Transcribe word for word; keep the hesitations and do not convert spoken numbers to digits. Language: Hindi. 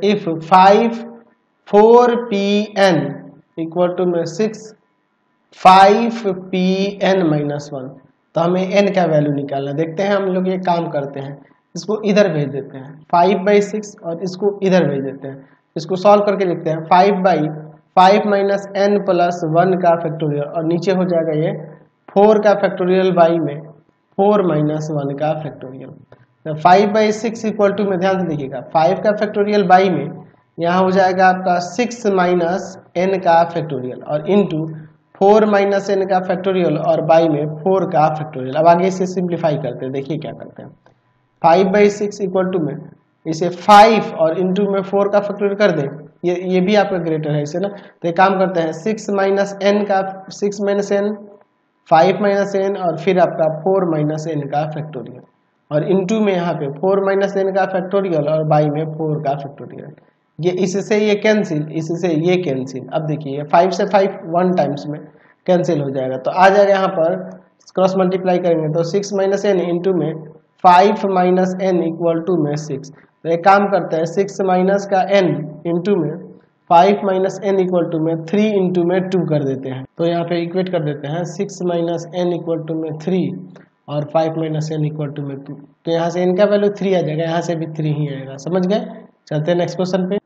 If five four P N equal to में six five P N minus one, तो हमें n का वैल्यू निकालना। देखते हैं हम लोग ये काम करते हैं, इसको इधर भेज देते हैं फाइव बाई सिक्स और इसको इधर भेज देते हैं। इसको सॉल्व करके लिखते हैं five by five minus N plus one का फैक्टोरियल और नीचे हो जाएगा ये फोर का फैक्टोरियल बाई में फोर माइनस वन का factorial. Five by six equal to में ध्यान से देखिएगा फाइव का फैक्टोरियल बाई में यहाँ हो जाएगा आपका सिक्स माइनस एन का फैक्टोरियल और इंटू फोर माइनस एन का फैक्टोरियल और बाई में फोर का फैक्टोरियल। अब आगे इसे सिंप्लीफाई करते हैं, देखिए क्या करते हैं। Five by six equal to में इसे फाइव और इंटू में फोर का फैक्टोरियल कर दें, ये ये भी आपका ग्रेटर है इसे ना, तो एक काम करते हैं सिक्स माइनस एन का six minus N five minus N और फिर आपका फोर माइनस एन का फैक्टोरियल और इंटू में यहाँ पे फोर माइनस एन का फैक्टोरियल और बाई में फोर का फैक्टोरियल। ये इससे ये कैंसिल, इससे ये कैंसिल। अब देखिए फाइव से फाइव वन टाइम्स में कैंसिल हो जाएगा, तो आ जाएगा यहाँ पर क्रॉस मल्टीप्लाई करेंगे तो सिक्स माइनस एन इंटू में five minus N equal to में सिक्स। तो एक काम करते हैं सिक्स माइनस का एन इंटू में five minus N equal to में थ्री इंटू में टू कर देते हैं, तो यहाँ पे इक्वेट कर देते हैं six minus N equal to में थ्री और five minus N equal to में टू। तो यहाँ से एन का वैल्यू थ्री आ जाएगा, यहाँ से भी थ्री ही आएगा। समझ गए? चलते हैं नेक्स्ट क्वेश्चन पे।